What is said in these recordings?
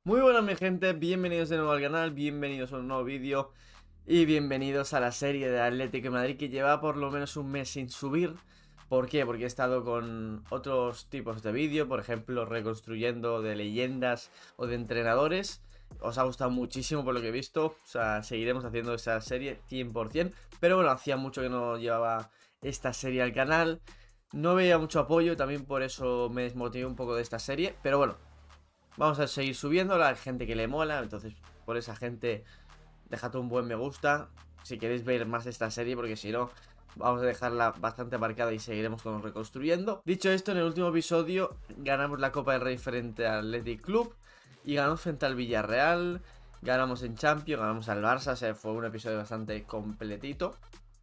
Muy buenas mi gente, bienvenidos de nuevo al canal, bienvenidos a un nuevo vídeo y bienvenidos a la serie de Atlético de Madrid que lleva por lo menos un mes sin subir. ¿Por qué? Porque he estado con otros tipos de vídeo, por ejemplo reconstruyendo de leyendas o de entrenadores. Os ha gustado muchísimo por lo que he visto, o sea, seguiremos haciendo esa serie 100%, pero bueno, hacía mucho que no llevaba esta serie al canal. No veía mucho apoyo, también por eso me desmotivé un poco de esta serie, pero bueno. Vamos a seguir subiendo, la gente que le mola. Entonces, por esa gente, dejad un buen me gusta si queréis ver más de esta serie, porque si no, vamos a dejarla bastante marcada y seguiremos con reconstruyendo. Dicho esto, en el último episodio ganamos la Copa del Rey frente al Athletic Club y ganamos frente al Villarreal. Ganamos en Champions, ganamos al Barça. O sea, fue un episodio bastante completito.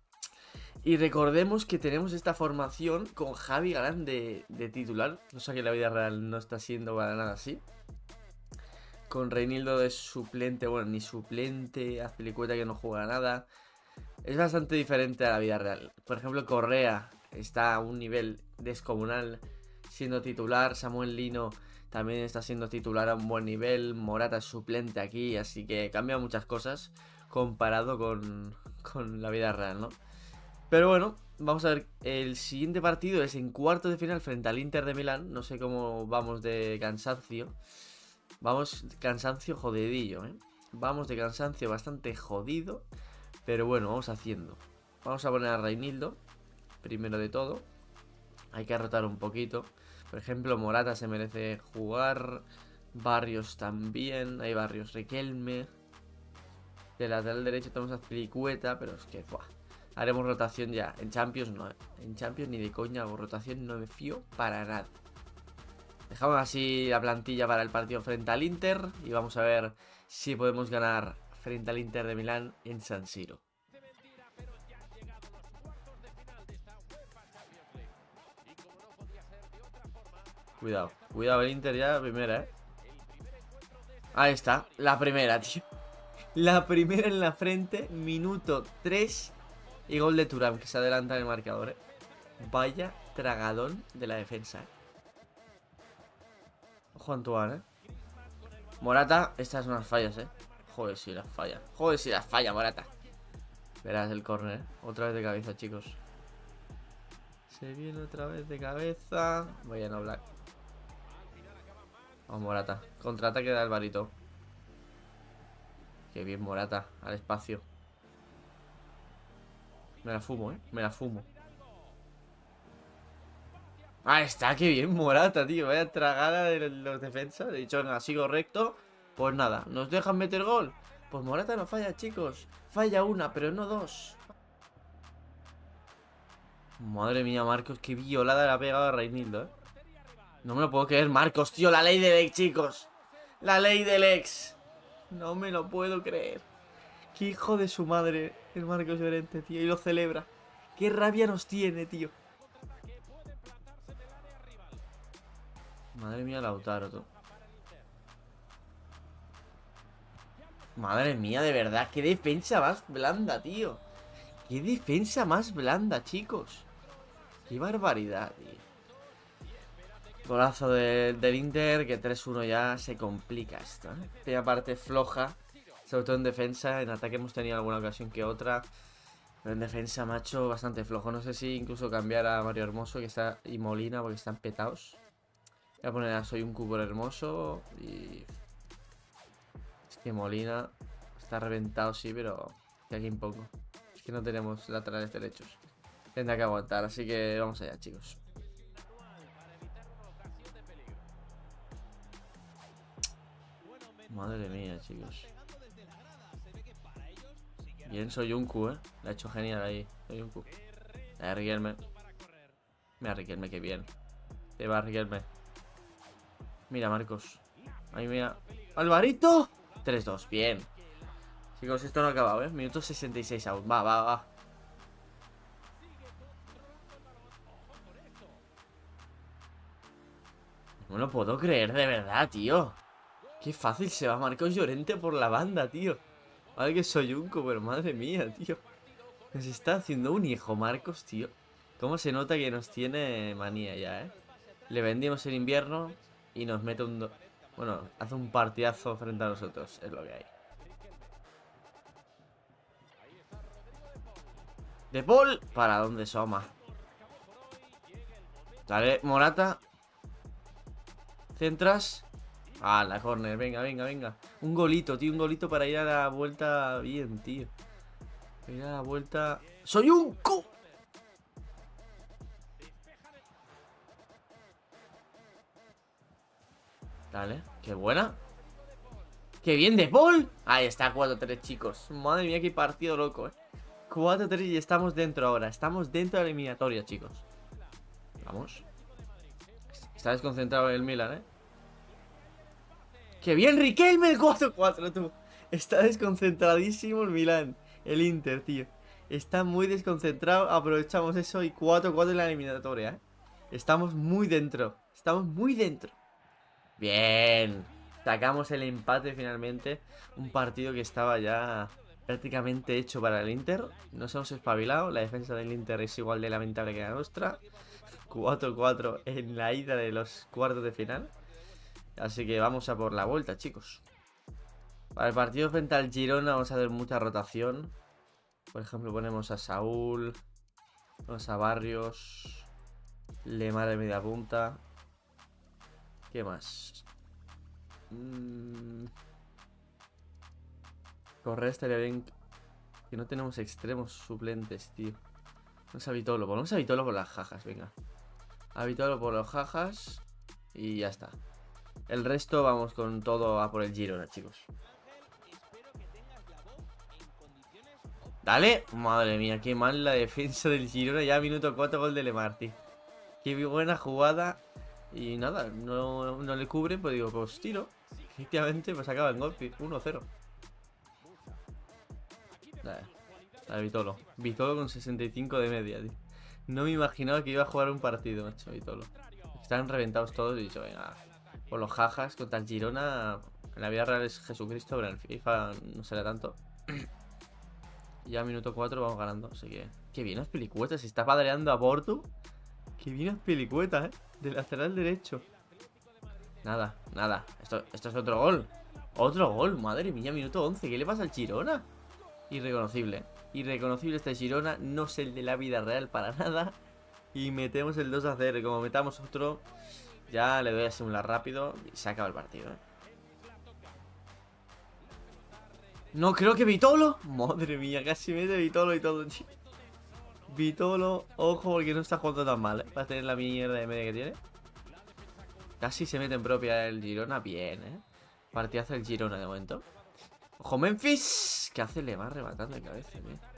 Y recordemos que tenemos esta formación con Javi Galán de titular. No sé que la vida real no está siendo para nada así. Con Reinildo de suplente, bueno, ni suplente, Azpilicueta que no juega nada. Es bastante diferente a la vida real. Por ejemplo, Correa está a un nivel descomunal siendo titular. Samuel Lino también está siendo titular a un buen nivel. Morata es suplente aquí, así que cambia muchas cosas comparado con la vida real, ¿no? Pero bueno, vamos a ver. El siguiente partido es en cuartos de final frente al Inter de Milán. No sé cómo vamos de cansancio. Vamos, cansancio jodidillo, ¿eh? Vamos de cansancio bastante jodido. Pero bueno, vamos haciendo. Vamos a poner a Reinildo, primero de todo. Hay que rotar un poquito. Por ejemplo, Morata se merece jugar. Barrios también. Hay Barrios, Riquelme. De lateral derecho tenemos a Filicueta, pero es que, buah. Haremos rotación ya. En Champions no. En Champions ni de coña hago rotación. No me fío para nada. Dejamos así la plantilla para el partido frente al Inter. Y vamos a ver si podemos ganar frente al Inter de Milán en San Siro. Cuidado, cuidado el Inter ya, primera, Ahí está, la primera, tío. La primera en la frente, minuto 3 y gol de Thuram, que se adelanta en el marcador, Vaya tragadón de la defensa, Ojo Antoine, Morata, estas son las fallas, Joder, si las falla. Joder, si las falla, Morata. Verás el córner, Otra vez de cabeza, chicos. Se viene otra vez de cabeza. Voy a no hablar. Vamos, Morata. Contraataque de Alvarito. Qué bien, Morata. Al espacio. Me la fumo, Me la fumo. Ah, está, qué bien, Morata, tío. Vaya tragada de los defensas. He dicho, venga, sigo recto. Pues nada, ¿nos dejan meter gol? Pues Morata no falla, chicos. Falla una, pero no dos. Madre mía, Marcos, qué violada le ha pegado a Reinildo, No me lo puedo creer, Marcos, tío. La ley del ex, chicos. La ley del ex. No me lo puedo creer. Qué hijo de su madre el Marcos Llorente, tío. Y lo celebra. Qué rabia nos tiene, tío. Madre mía, Lautaro, tú. Madre mía, de verdad. Qué defensa más blanda, tío. Qué defensa más blanda, chicos. Qué barbaridad, tío. Golazo del Inter, que 3-1 ya se complica esto, Primera parte floja, sobre todo en defensa. En ataque hemos tenido alguna ocasión que otra. Pero en defensa, macho, bastante flojo. No sé si incluso cambiar a Mario Hermoso que está y Molina porque están petados. Voy a poner a Soy un cubo hermoso y... Es que Molina está reventado, sí, pero... ¿Qué aquí impongo? Es que no tenemos laterales derechos. Tendrá que aguantar, así que vamos allá, chicos. Madre mía, chicos. Bien, soy un Q, La ha hecho genial ahí. Soy un Q. Riquelme. Mira, Riquelme, qué bien. Te va, Riquelme. Mira, Marcos. Ahí mira. ¡Alvarito! 3-2, bien. Chicos, esto no ha acabado, Minuto 66 aún. Va, va, va. No lo puedo creer, de verdad, tío. Qué fácil se va Marcos Llorente por la banda, tío. Vale que soy un pero madre mía, tío. Nos está haciendo un hijo, Marcos, tío. Cómo se nota que nos tiene manía ya, Le vendimos en invierno y nos mete un... Bueno, hace un partidazo frente a nosotros, es lo que hay. De Paul, ¿para dónde Soma? Dale, Morata. Centras. Ah, la córner, venga, venga, venga. Un golito, tío, un golito para ir a la vuelta bien, tío. Ir a la vuelta. ¡Soy un cu! Dale, qué buena. ¡Qué bien de Paul! Ahí está, 4-3, chicos. Madre mía, qué partido loco, 4-3 y estamos dentro ahora. Estamos dentro de la eliminatoria, chicos. Vamos. Está desconcentrado el Milan, ¡Qué bien, Riquelme! El 4-4, tú. Está desconcentradísimo el Milan. El Inter, tío. Está muy desconcentrado. Aprovechamos eso y 4-4 en la eliminatoria, Estamos muy dentro. Estamos muy dentro. Bien. Sacamos el empate finalmente. Un partido que estaba ya prácticamente hecho para el Inter. Nos hemos espabilado. La defensa del Inter es igual de lamentable que la nuestra. 4-4 en la ida de los cuartos de final. Así que vamos a por la vuelta, chicos. Para el partido frente al Girona vamos a hacer mucha rotación. Por ejemplo, ponemos a Saúl, ponemos a Barrios, Lemar de media punta. ¿Qué más? Correa estaría bien. Que no tenemos extremos suplentes, tío. Vamos a Vitolo. Ponemos a Vitolo por las jajas, venga. A Vitolo por los jajas. Y ya está. El resto vamos con todo a por el Girona, chicos. Dale. Madre mía, qué mal la defensa del Girona. Ya minuto 4, gol de Lemar, tío. Qué buena jugada. Y nada, no le cubre. Pues digo, pues tiro. Efectivamente, pues acaba el gol. 1-0. Dale, Vitolo. Vitolo con 65 de media, tío. No me imaginaba que iba a jugar un partido, macho, Vitolo. Están reventados todos y he dicho, venga, por los jajas contra el Girona. En la vida real es Jesucristo, pero en el FIFA no será tanto. Ya minuto 4 vamos ganando, así que... Qué bien las pelicuetas, se está padreando a Porto. Qué bien las pelicuetas, de lateral derecho. Nada, nada, esto es otro gol. Otro gol, madre mía, minuto 11. ¿Qué le pasa al Girona? Irreconocible. Irreconocible este Girona, no es el de la vida real para nada. Y metemos el 2-0. Y como metamos otro, ya le doy a simular rápido y se acaba el partido, No, creo que Vitolo. Madre mía, casi mete Vitolo y todo, chico. Vitolo, ojo, porque no está jugando tan mal, para tener la mierda de media que tiene. Casi se mete en propia el Girona. Bien, Partidazo el Girona de momento. Ojo, Memphis. ¿Qué hace? Le va rematando de cabeza,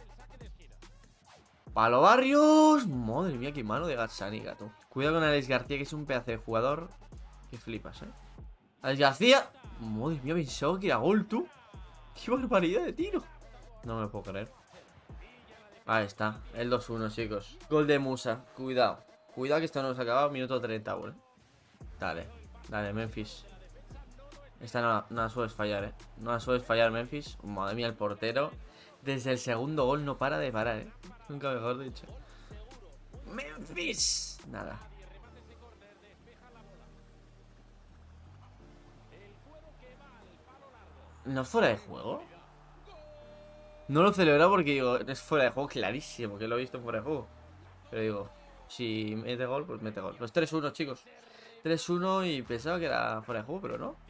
Palo Barrios. Madre mía, qué mano de Gazzani, gato. Cuidado con Alex García, que es un pedazo de jugador. Que flipas, Alex García. Madre mía, pensaba que era gol, tú. Qué barbaridad de tiro. No me lo puedo creer. Ahí está, el 2-1, chicos. Gol de Musa, cuidado. Cuidado que esto no se ha acabado, minuto 30, bueno. Dale, dale, Memphis. Esta no la sueles fallar, No la sueles fallar, Memphis. Madre mía, el portero. Desde el segundo gol no para de parar, Nunca mejor dicho. Memphis. Nada. ¿No es fuera de juego? No lo celebro porque digo, es fuera de juego clarísimo, que lo he visto fuera de juego. Pero digo, si mete gol, pues mete gol. Pues 3-1, chicos. 3-1 y pensaba que era fuera de juego, pero no.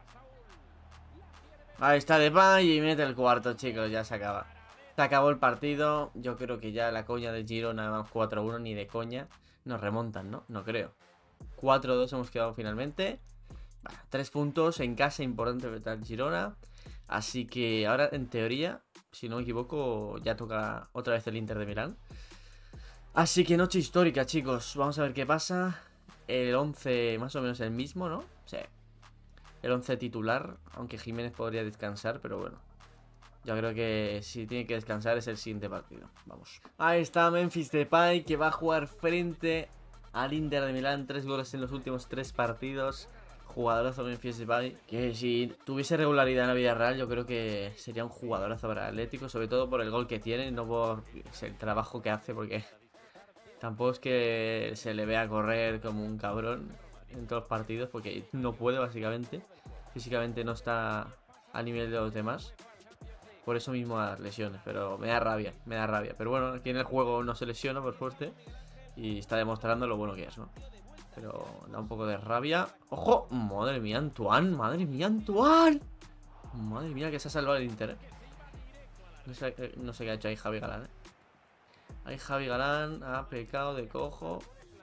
Ahí está Depay y mete el cuarto, chicos, ya se acaba. Se acabó el partido. Yo creo que ya la coña de Girona, vamos 4-1, ni de coña. Nos remontan, ¿no? No creo. 4-2 hemos quedado finalmente. Bueno, 3 puntos en casa, importante frente al Girona. Así que ahora, en teoría, si no me equivoco, ya toca otra vez el Inter de Milán. Así que noche histórica, chicos. Vamos a ver qué pasa. El 11 más o menos el mismo, ¿no? Sí. El 11 titular, aunque Jiménez podría descansar, pero bueno. Yo creo que si tiene que descansar es el siguiente partido. Vamos. Ahí está Memphis Depay, que va a jugar frente al Inter de Milán. 3 goles en los últimos 3 partidos. Jugadorazo Memphis Depay, que si tuviese regularidad en la vida real, yo creo que sería un jugadorazo para el Atlético. Sobre todo por el gol que tiene, no por el trabajo que hace, porque tampoco es que se le vea correr como un cabrón en todos los partidos, porque no puede básicamente. físicamente no está a nivel de los demás. Por eso mismo las lesiones, pero me da rabia, me da rabia. Pero bueno, aquí en el juego no se lesiona, por suerte. Y está demostrando lo bueno que es, ¿no? Pero da un poco de rabia. ¡Ojo! ¡Madre mía, Antoine! ¡Madre mía, Antoine! Madre mía, que se ha salvado el Inter, ¿eh? No sé qué ha hecho ahí Javi Galán, ¿eh? Ahí Javi Galán ha pecado de cojo.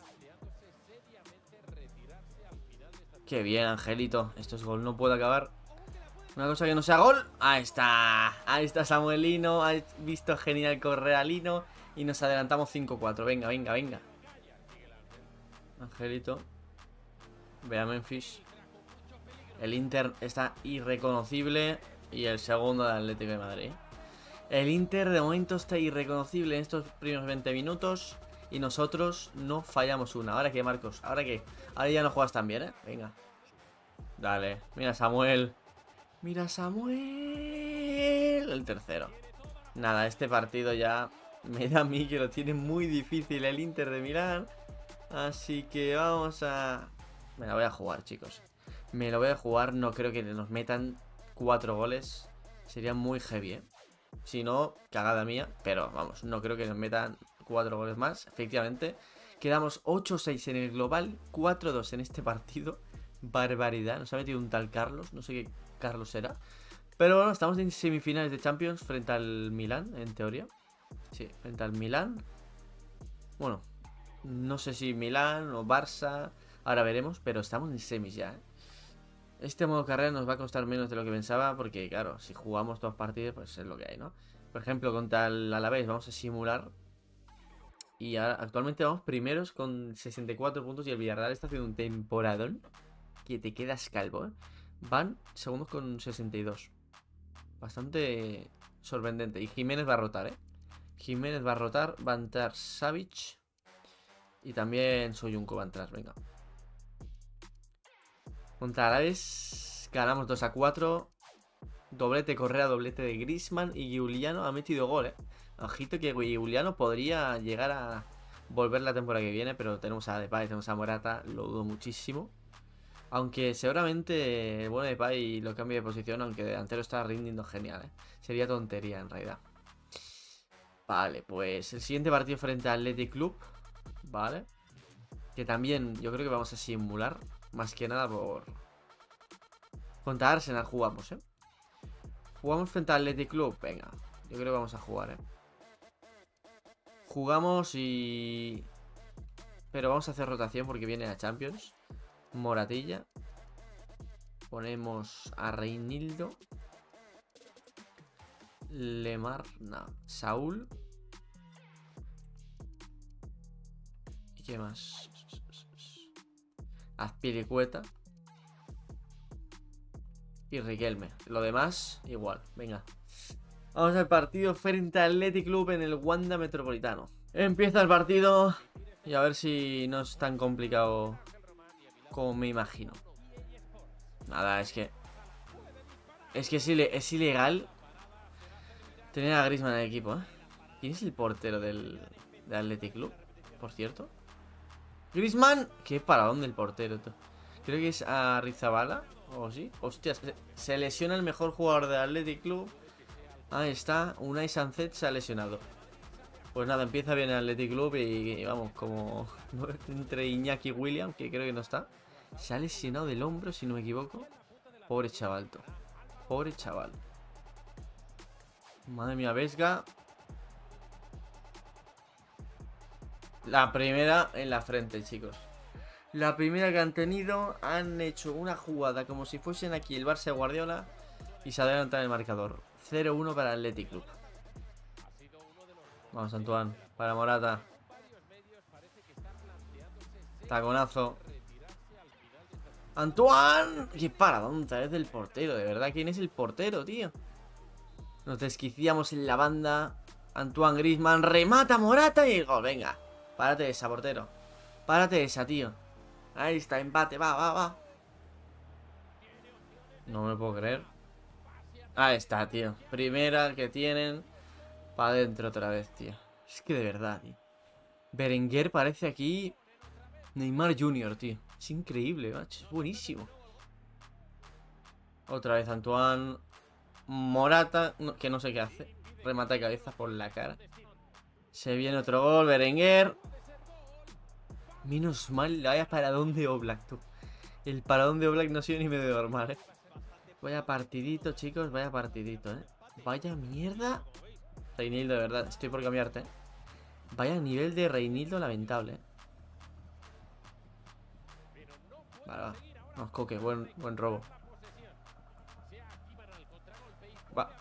Qué bien, Angelito. Esto es gol, no puede acabar. Una cosa que no sea gol. Ahí está. Ahí está Samuelino. Ha visto genial Correalino. Y nos adelantamos 5-4. Venga, venga, venga. Angelito. Ve a Memphis. El Inter está irreconocible. Y el segundo del Atlético de Madrid. El Inter de momento está irreconocible en estos primeros 20 minutos. Y nosotros no fallamos una. ¿Ahora qué, Marcos? ¿Ahora qué? Ahora ya no juegas tan bien, ¿eh? Venga. Dale. Mira, Samuel. Mira, Samuel. El tercero. Nada, este partido ya me da a mí que lo tiene muy difícil el Inter de Milán. Así que vamos a... Me la voy a jugar, chicos. Me lo voy a jugar. No creo que nos metan 4 goles. Sería muy heavy, ¿eh? Si no, cagada mía. Pero vamos, no creo que nos metan 4 goles más. Efectivamente, quedamos 8-6 en el global, 4-2 en este partido. Barbaridad, nos ha metido un tal Carlos. No sé qué Carlos será. Pero bueno, estamos en semifinales de Champions frente al Milán, en teoría. Sí, frente al Milán. Bueno, no sé si Milán o Barça. Ahora veremos, pero estamos en semis ya, ¿eh? Este modo carrera nos va a costar menos de lo que pensaba. Porque claro, si jugamos 2 partidos, pues es lo que hay, ¿no? Por ejemplo, contra el Alavés vamos a simular. Y ahora, actualmente vamos primeros con 64 puntos. Y el Villarreal está haciendo un temporadón que te quedas calvo, ¿eh? Van segundos con 62. Bastante sorprendente. Y Jiménez va a rotar, ¿eh? Jiménez va a rotar. Va a entrar Savic. Y también Soyuncu va a entrar, venga. Contra Alavés ganamos 2-4. Doblete Correa, doblete de Griezmann. Y Giuliano ha metido gol, ¿eh? Ojito que Giuliano podría llegar a volver la temporada que viene. Pero tenemos a Depay, tenemos a Morata. Lo dudo muchísimo. Aunque seguramente el bueno Depay lo cambie de posición. Aunque delantero está rindiendo genial, ¿eh? Sería tontería en realidad. Vale, pues el siguiente partido frente al Athletic Club. Vale. Que también yo creo que vamos a simular. Más que nada por... Contra Arsenal jugamos, ¿eh? Jugamos frente al Athletic Club. Venga, yo creo que vamos a jugar, ¿eh? Jugamos y... Pero vamos a hacer rotación porque viene a Champions. Moratilla. Ponemos a Reinildo. Lemar, no. Saúl. ¿Y qué más? Azpilicueta. Y Riquelme. Lo demás, igual. Venga. Vamos al partido frente al Athletic Club en el Wanda Metropolitano. Empieza el partido. Y a ver si no es tan complicado como me imagino. Nada, es que... Es que es ilegal tener a Griezmann en el equipo, ¿eh? ¿Quién es el portero del Athletic Club? Por cierto. Griezmann. Qué paradón del portero, tú. Creo que es a Rizabala. ¿O sí? Hostias, se lesiona el mejor jugador del Athletic Club. Ahí está, Unai Sanzet se ha lesionado. Pues nada, empieza bien el Athletic Club y vamos, como entre Iñaki y William, que creo que no está. Se ha lesionado del hombro, si no me equivoco. Pobre chaval, tú. Pobre chaval. Madre mía, Vesga. La primera en la frente, chicos. La primera que han tenido. Han hecho una jugada como si fuesen aquí el Barça Guardiola. Y se adelantan el marcador. 0-1 para el Athletic Club. Vamos, Antoine. Para Morata. Taconazo. ¡Antoine! ¡Qué paradón! Otra vez del portero, de verdad. ¿Quién es el portero, tío? Nos desquiciamos en la banda. Antoine Griezmann remata Morata y gol. Venga, párate esa, portero. Párate esa, tío. Ahí está, empate, va, va, va. No me lo puedo creer. Ahí está, tío. Primera que tienen. Para adentro otra vez, tío. Es que de verdad, tío. Berenguer parece aquí Neymar Jr., tío. Es increíble, macho. Es buenísimo. Otra vez Antoine. Morata, que no sé qué hace. Remata de cabeza por la cara. Se viene otro gol, Berenguer. Menos mal, vaya paradón de Oblak, tú. El paradón de Oblak no ha sido ni medio normal, Vaya partidito, chicos, vaya partidito, Vaya mierda. Reinildo, de verdad, estoy por cambiarte, Vaya nivel de Reinildo lamentable, Vale, va. Vamos, Coque, buen robo. Va.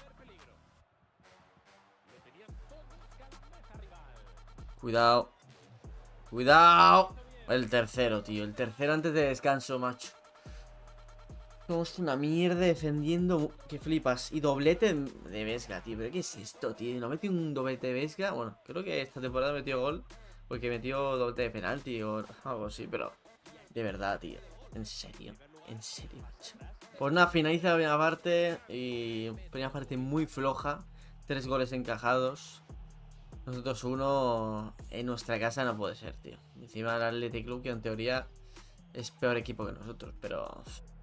Cuidado. Cuidado. El tercero, tío. El tercero antes de descanso, macho. Somos una mierda defendiendo. Que flipas. Y doblete de Vesga, tío. ¿Pero qué es esto, tío? ¿No metió un doblete de Vesga? Bueno, creo que esta temporada metió gol. Porque metió doblete de penalti o algo así, pero... De verdad, tío. En serio. En serio, macho. Pues nada, finaliza la primera parte. Y primera parte muy floja. 3 goles encajados. Nosotros uno en nuestra casa no puede ser, tío. Encima el Athletic Club, que en teoría es peor equipo que nosotros, pero...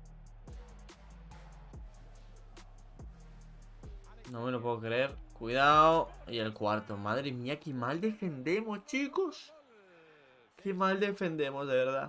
No me lo puedo creer. Cuidado. Y el cuarto. Madre mía, qué mal defendemos, chicos. Qué mal defendemos, de verdad.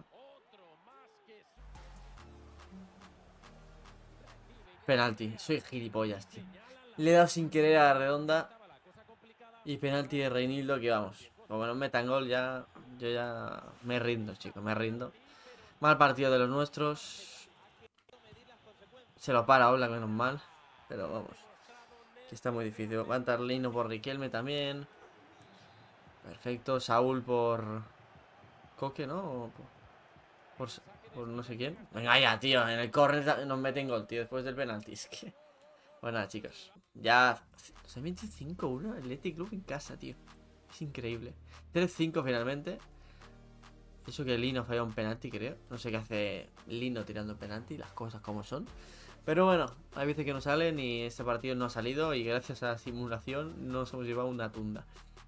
Penalti. Soy gilipollas, tío. Le he dado sin querer a la redonda. Y penalti de Reinildo, que vamos. Como no metan gol, ya... Yo ya me rindo, chicos, me rindo. Mal partido de los nuestros. Se lo para Oblak, menos mal. Pero vamos. Que está muy difícil. Va a entrar Lino por Riquelme también. Perfecto. Saúl por... Coque, ¿no? O por no sé quién. Venga ya, tío. En el córner nos meten gol, tío. Después del penalti. Es que... Bueno, nada, chicos. Ya... Se ha metido 5-1 Athletic Club en casa, tío. Es increíble. 3-5 finalmente. Eso que Lino falla un penalti, creo. No sé qué hace Lino tirando penalti. Las cosas como son. Pero bueno, hay veces que no salen y este partido no ha salido. Y gracias a la simulación nos hemos llevado una tunda.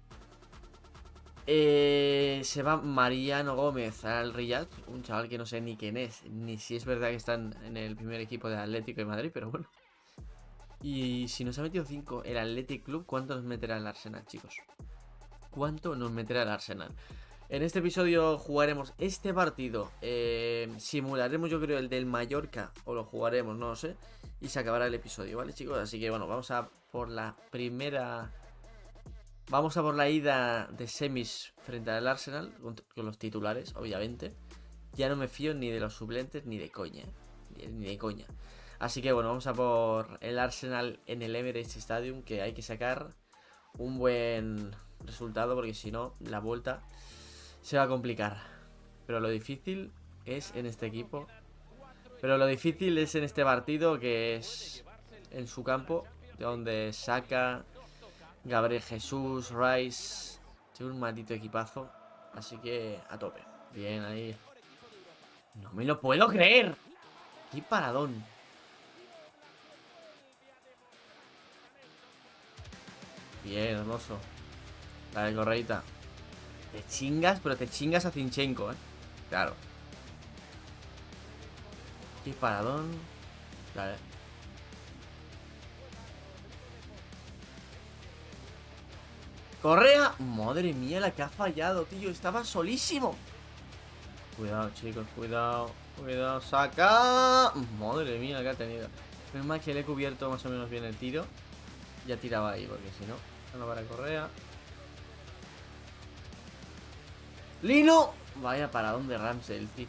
Se va Mariano Gómez al Riyad. Un chaval que no sé ni quién es. Ni si es verdad que están en el primer equipo de Atlético de Madrid, pero bueno. Y si nos ha metido 5 el Athletic Club, ¿cuánto nos meterá el Arsenal, chicos? ¿Cuánto nos meterá el Arsenal? En este episodio jugaremos este partido. Simularemos, yo creo, el del Mallorca. O lo jugaremos, no lo sé. Y se acabará el episodio, ¿vale, chicos? Así que bueno, vamos a por la primera... Vamos a por la ida de semis frente al Arsenal. Con los titulares, obviamente. Ya no me fío ni de los suplentes ni de coña. Ni de coña. Así que bueno, vamos a por el Arsenal en el Emirates Stadium. Que hay que sacar un buen resultado, porque si no, la vuelta se va a complicar. Pero lo difícil es en este equipo. Pero lo difícil es en este partido, que es en su campo, donde saca Gabriel Jesús, Rice. Tiene un maldito equipazo. Así que a tope. Bien ahí. No me lo puedo creer. Qué paradón. Bien, hermoso. Dale, Correita. Te chingas, pero te chingas a Zinchenko, Claro. Qué paradón. Dale. Correa. Madre mía, la que ha fallado, tío. Estaba solísimo. Cuidado, chicos, cuidado. Cuidado, saca. Madre mía, la que ha tenido. Es más que le he cubierto más o menos bien el tiro. Ya tiraba ahí, porque si no, no para Correa. Lino. Vaya paradón de Ramsey, tío.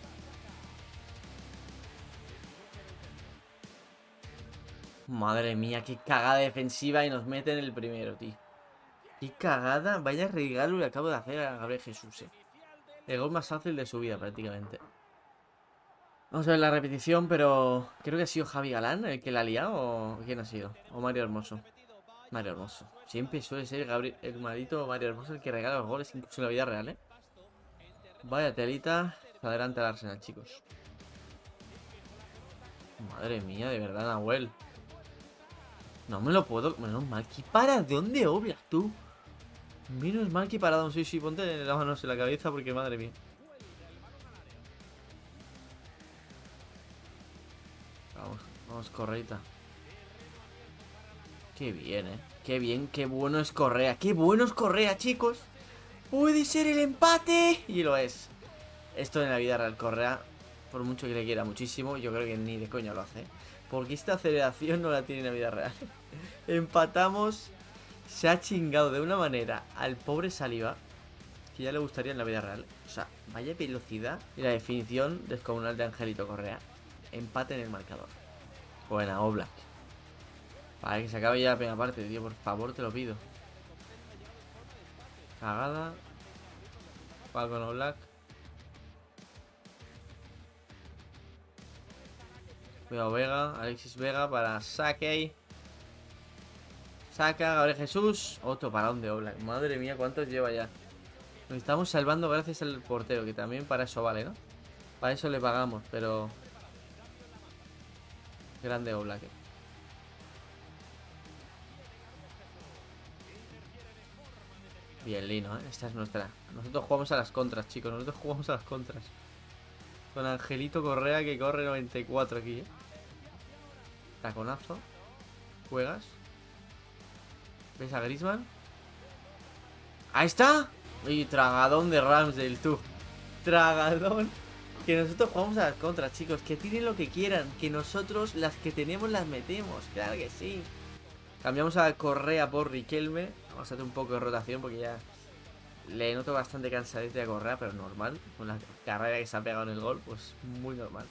Madre mía, qué cagada defensiva y nos meten el primero, tío. Qué cagada, vaya regalo le acabo de hacer a Gabriel Jesús, El gol más fácil de su vida, prácticamente. Vamos a ver la repetición, pero creo que ha sido Javi Galán el que la ha liado, o quién ha sido. O Mario Hermoso. Mario Hermoso. Siempre suele ser el maldito Mario Hermoso el que regala los goles, incluso en la vida real, Vaya telita. Adelante al Arsenal, chicos. Madre mía, de verdad, Nahuel. No me lo puedo... Menos mal que para. ¿De dónde obras tú? Menos mal que parado. Sí, ponte las manos en la cabeza porque madre mía. Vamos Vamos, Correita. Qué bien, qué bien, qué bueno es Correa. Qué bueno es Correa, chicos. Puede ser el empate. Y lo es. Esto en la vida real, Correa, por mucho que le quiera muchísimo, yo creo que ni de coña lo hace. Porque esta aceleración no la tiene en la vida real. Empatamos. Se ha chingado de una manera al pobre Saliba que ya le gustaría en la vida real. O sea, vaya velocidad y la definición descomunal de Angelito Correa. Empate en el marcador. Buena, Oblak. Vale, que se acabe ya la primera parte, tío, por favor, te lo pido. Cagada. Va con Oblak. Cuidado Vega, Alexis Vega para Saque. Saca, Gabriel Jesús. Otro parón de Oblak. Madre mía, ¿cuántos lleva ya? Nos estamos salvando gracias al portero, que también para eso vale, ¿no? Para eso le pagamos, pero... Grande Oblak. Bien, Lino, ¿eh? Esta es nuestra. Nosotros jugamos a las contras, chicos. Nosotros jugamos a las contras. Con Angelito Correa, que corre 94 aquí, ¿eh? Taconazo. Juegas. ¿Ves a Griezmann? ¡Ahí está! Y tragadón de Ramsdale, tú. Tragadón. Que nosotros jugamos a las contras, chicos. Que tiren lo que quieran. Que nosotros las que tenemos las metemos. Claro que sí. Cambiamos a Correa por Riquelme. Vamos a hacer un poco de rotación porque ya le noto bastante cansadete a Correa, pero normal. Con la carrera que se ha pegado en el gol, pues muy normal.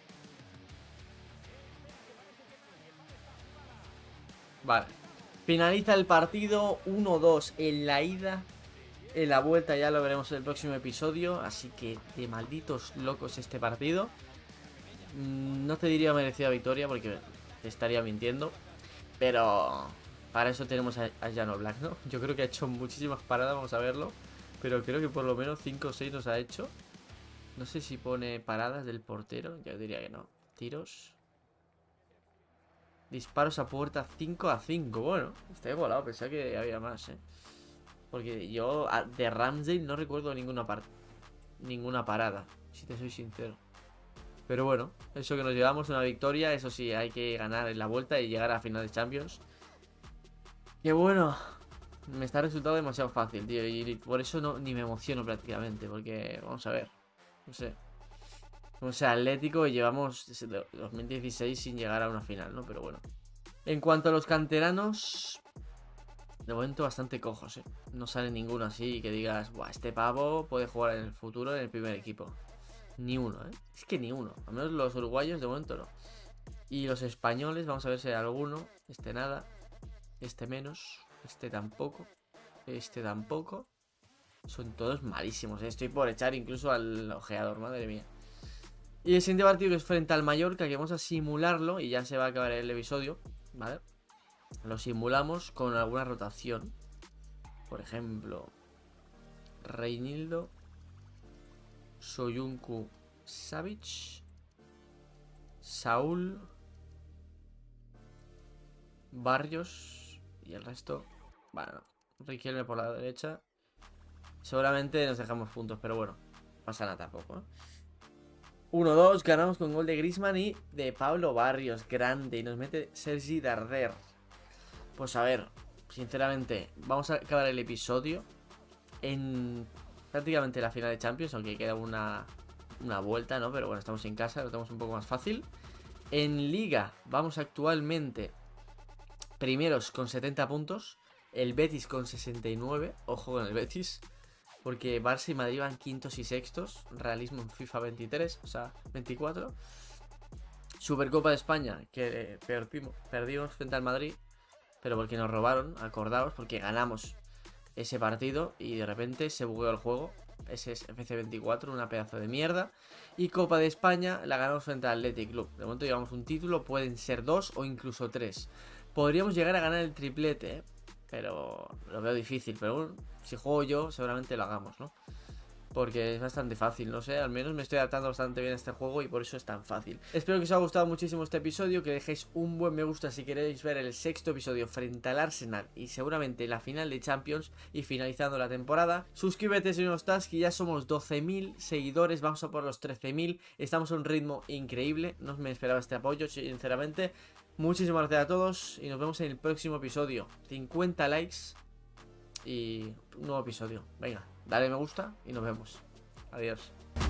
Vale. Finaliza el partido 1-2 en la ida. En la vuelta ya lo veremos en el próximo episodio. Así que de malditos locos este partido. No te diría merecida victoria porque te estaría mintiendo. Pero para eso tenemos a Jan Oblak, ¿no? Yo creo que ha hecho muchísimas paradas, vamos a verlo. Pero creo que por lo menos 5 o 6 nos ha hecho. No sé si pone paradas del portero. Yo diría que no. Tiros. Disparos a puerta 5-5. Bueno, estoy volado, pensaba que había más, Porque yo de Ramsdale no recuerdo ninguna parada, si te soy sincero. Pero bueno, eso que nos llevamos, una victoria. Eso sí, hay que ganar en la vuelta y llegar a la final de Champions. Que bueno, me está resultando demasiado fácil, tío. Y por eso ni me emociono prácticamente. Porque, vamos a ver, no sé. O sea, Atlético, llevamos desde 2016 sin llegar a una final, ¿no? Pero bueno. En cuanto a los canteranos, de momento bastante cojos, No sale ninguno así que digas, buah, este pavo puede jugar en el futuro en el primer equipo. Ni uno, Es que ni uno. Al menos los uruguayos de momento no. Y los españoles, vamos a ver si hay alguno. Este nada. Este menos. Este tampoco. Este tampoco. Son todos malísimos, Estoy por echar incluso al ojeador, madre mía. Y el siguiente partido que es frente al Mallorca, que vamos a simularlo y ya se va a acabar el episodio, ¿vale? Lo simulamos con alguna rotación. Por ejemplo, Reinildo, Soyuncu, Savic, Saúl, Barrios y el resto. Bueno, Riquelme por la derecha. Seguramente nos dejamos puntos, pero bueno, no pasa nada tampoco, 1-2, ganamos con gol de Griezmann y de Pablo Barrios, grande, y nos mete Sergi Darder. Pues a ver, sinceramente, vamos a acabar el episodio en prácticamente la final de Champions, aunque queda una vuelta, ¿no? Pero bueno, estamos en casa, lo tenemos un poco más fácil. En Liga vamos actualmente primeros con 70 puntos, el Betis con 69, ojo con el Betis. Porque Barça y Madrid van quintos y sextos. Realismo en FIFA 23, o sea, 24. Supercopa de España, que perdimos frente al Madrid. Pero porque nos robaron, acordaos, porque ganamos ese partido y de repente se bugueó el juego. Ese es FC24, una pedazo de mierda. Y Copa de España la ganamos frente al Athletic Club. De momento llevamos un título, pueden ser 2 o incluso 3. Podríamos llegar a ganar el triplete, pero lo veo difícil. Pero bueno, si juego yo, seguramente lo hagamos, ¿no? porque es bastante fácil, no sé, al menos me estoy adaptando bastante bien a este juego y por eso es tan fácil. Espero que os haya gustado muchísimo este episodio, que dejéis un buen me gusta si queréis ver el sexto episodio frente al Arsenal y seguramente la final de Champions y finalizando la temporada. Suscríbete si no estás, que ya somos 12.000 seguidores, vamos a por los 13.000, estamos a un ritmo increíble, no me esperaba este apoyo, sinceramente. Muchísimas gracias a todos y nos vemos en el próximo episodio. 50 likes y un nuevo episodio. Venga, dale me gusta y nos vemos. Adiós.